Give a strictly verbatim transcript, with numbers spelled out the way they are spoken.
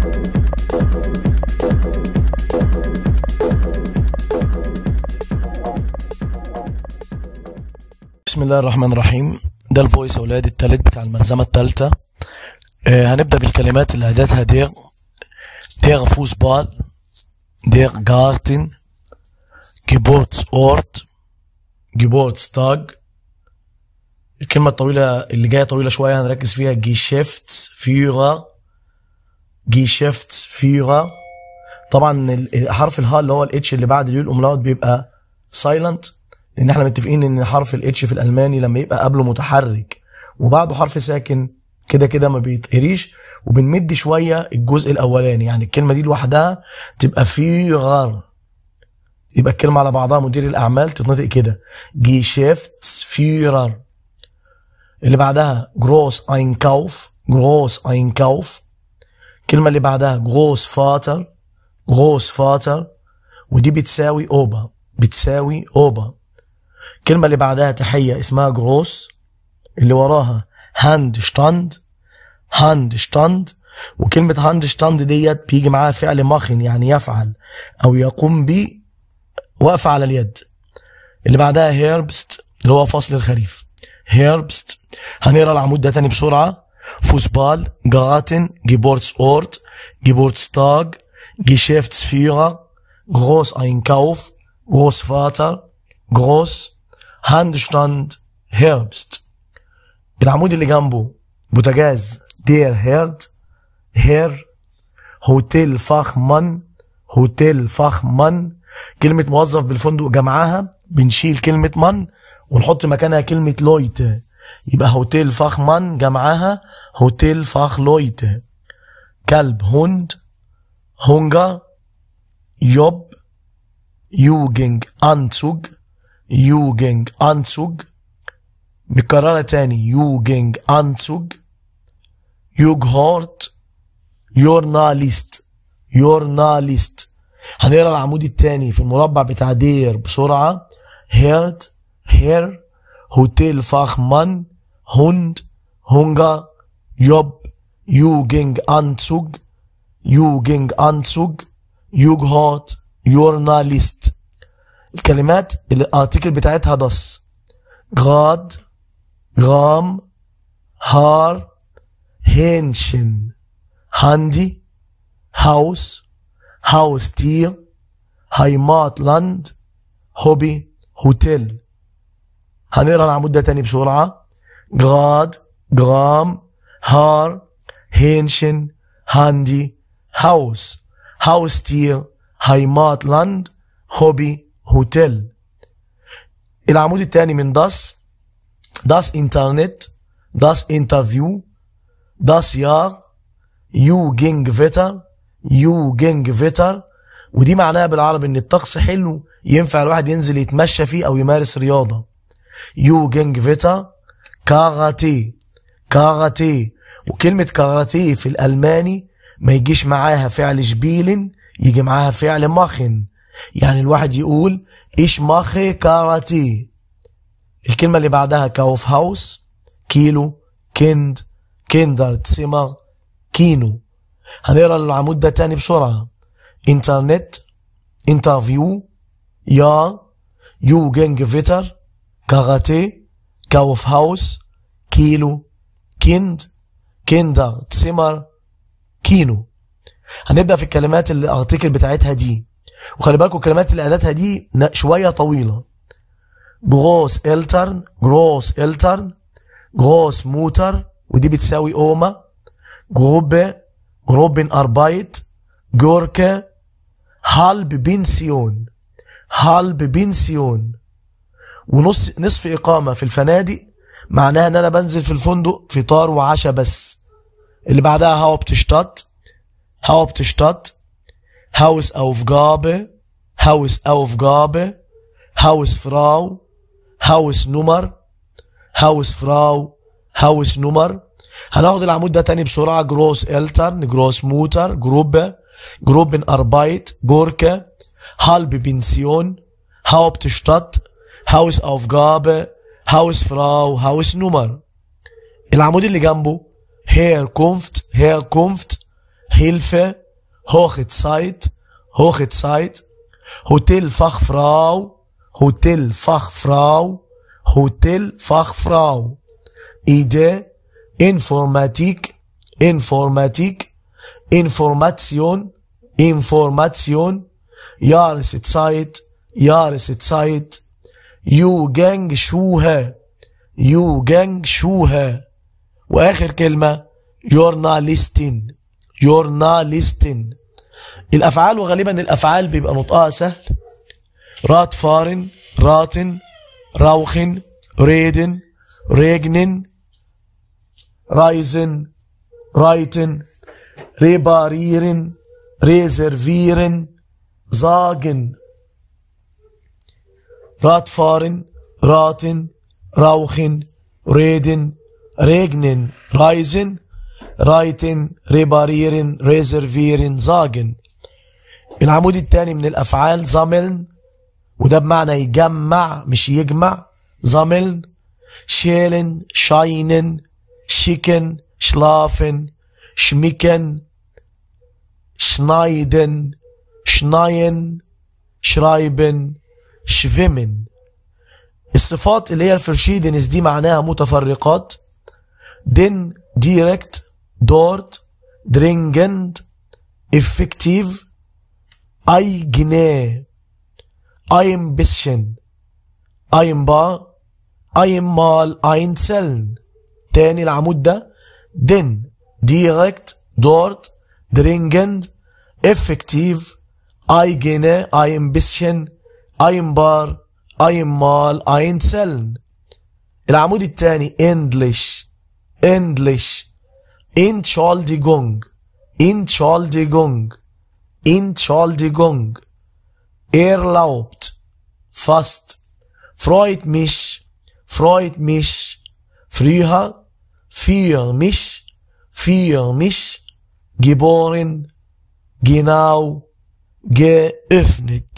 بسم الله الرحمن الرحيم. ده الفويس اولاد التالت بتاع الملزمه التالتة. آه هنبدا بالكلمات اللي اداتها دير دير فوسبال، دير جارتن، جيبورتسورت، جيبورتستاج. الكلمه الطويله اللي جايه طويله شويه هنركز فيها جيشيفتس فيورر، جيشيفتس فيورر. طبعا حرف الها اللي هو الاتش اللي بعد اليو الاملاوت بيبقى سايلنت، لان احنا متفقين ان حرف الاتش في الالماني لما يبقى قبله متحرك وبعده حرف ساكن كده كده ما بيتقريش، وبنمد شويه الجزء الاولاني. يعني الكلمه دي لوحدها تبقى فيغر، يبقى الكلمه على بعضها مدير الاعمال تتنطق كده Geschäftsführer. اللي بعدها جروس اينكاوف، جروس اينكاوف. الكلمه اللي بعدها جروس فاتر، جروس فاتر، ودي بتساوي اوبا، بتساوي اوبا. الكلمة اللي بعدها تحية اسمها جروس، اللي وراها هاند شتاند، هاند شتاند. وكلمة هاند شتاند ديت بيجي معاها فعل ماخن، يعني يفعل أو يقوم ب وقف على اليد. اللي بعدها هيربست اللي هو فصل الخريف، هيربست. هنقرا العمود ده تاني بسرعة. فوسبال، جارتن، جيبورتسورت، جيبورتستاج، Geschäftsführer، Groß Einkauf، Großvater، Groß Handstand، Herbst. العمود اللي جنبه بوتاجاز دير هيرد، هير. هوتيل فخمان، هوتيل فخمان. كلمة موظف بالفندق جمعها بنشيل كلمة من ونحط مكانها كلمة لويت، يبقى هوتيل فخمان جمعها هوتيل فخ لويت. كلب هوند، هونجر، يوب، يوجنج أنزوج، يوجنج أنزوج. نكررها تاني يوجنج أنزوج. يوجهورت، يورناليست، يورناليست. هنقرا العمود التاني في المربع بتاع دير بسرعة. هيرد، هير، هوتيل فاخمان، هوند، هونجر، يوب، يوجنج أنزوج، يوجنج أنزوج، يوجهورت، يورناليست. الكلمات اللي الارتيكل بتاعتها دس، جراد، جرام، هار، هينشن، هاندي، هاوس، هاوس تير، هايماتلاند، هوبي، هوتيل. هنقرا العمود ده تاني بسرعة. جراد، جرام، هار، هينشن، هاندي، هاوس، هاوس تير، هايماتلاند، هوبي، هوتيل. العمود الثاني من داس، داس انترنت، داس انترفيو، داس يار، يو جينج فيتر، يو جينج فيتر. ودي معناها بالعربي ان الطقس حلو ينفع الواحد ينزل يتمشى فيه او يمارس رياضة. يو جينج فيتر. كاراتيه، كاراتيه. وكلمة كاراتيه في الألماني ما يجيش معاها فعل شبيلن، يجي معاها فعل ماخن. يعني الواحد يقول إيش ماخي كاراتيه. الكلمة اللي بعدها كاوف هاوس، كيلو، كند، كندر تسمر، كينو. هنقرا العمود ده تاني بسرعة. انترنت، انترفيو، يا، يو جينج فيتر، كاراتيه، كاوف هاوس، كيلو، كند، كندر تسمر، كينو. هنبدأ في الكلمات اللي الارتيكل بتاعتها دي، وخلي بالكم الكلمات اللي اداتها دي شوية طويلة. جروس إلترن، جروس إلترن، جروس موتر، ودي بتساوي اوما. جروبه، جروبن أربايت، جوركه، هالب بنسيون، هالب بنسيون. ونص نصف إقامة في الفنادق معناها ان انا بنزل في الفندق فطار وعشاء بس. اللي بعدها هاوبتشتات، هاوبتشتات، هاوس أوفجابه، هاوس أوفجابه، هاوس فراو، هاوس نمر، هاوس فراو، هاوس نمر. هناخد العمود ده تاني بسرعة. جروس إلترن، جروس موتر، جروب، جروبن أربايت، جوركه، هالب بنسيون، هاوبتشتات، هاوس أوفجابه، هاوس فراو، هاوس نمر. العمود اللي جنبه هير كونفت، هير كونفت، Hilfe, Hochzeit, Hochzeit, Hotelfachfrau, Hotelfachfrau, Hotelfachfrau. Idee, Informatik, Informatik, Information, Information, Jahreszeit, Jahreszeit, Jugendschuhe, Jugendschuhe. وآخر كلمة Journalistin, Journalistin. الأفعال، وغالبا الأفعال بيبقى نطقها سهل. رات فارن، راتن، راوخن، ريدن، ريجنن، رايزن، رايتن، ريباريرن، ريزرفيرن، زاجن. رات فارن، راتن، راوخن، ريدن، ريجنن، رايزن، رايتن، ريباريرن، ريزرفيرن، زاجن. العمود الثاني من الأفعال زاملن، وده بمعنى يجمع مش يجمع. زاملن، شيلن، شاينن، شيكن، شلافن، شميكن، شنايدن، شناين، شرايبن، شفيمن. الصفات اللي هي الفرشيدنس دي معناها متفرقات. دين، ديركت، دورت، درينجند، افكتيف، اي جنيه، ايم بسشن، ايم با، ايم مال، اين سلن. تاني العمود ده دين، ديركت، دورت، درينجند، افكتيف، اي جنيه، ايم بسشن، ايم بار، ايم مال، اين سلن. العمود الثاني اندلش، اندلش، Entschuldigung, Entschuldigung, Entschuldigung. Erlaubt, fast. Freut mich, freut mich. Früher, für mich, für mich. Geboren, genau, geöffnet.